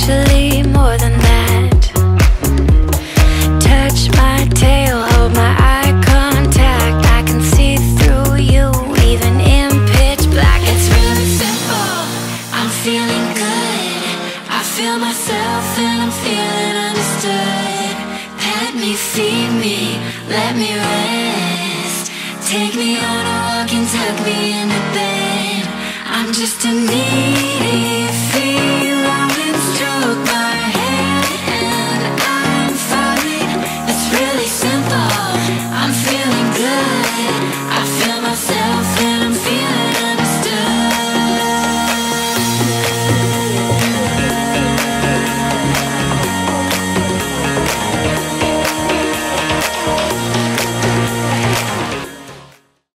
actually more than that. Touch my tail, hold my eye contact. I can see through you, even in pitch black. It's really simple, I'm feeling good. I feel myself and I'm feeling understood. Pet me, feed me, let me rest. Take me on a walk and tuck me into bed. I'm just a needy feeling.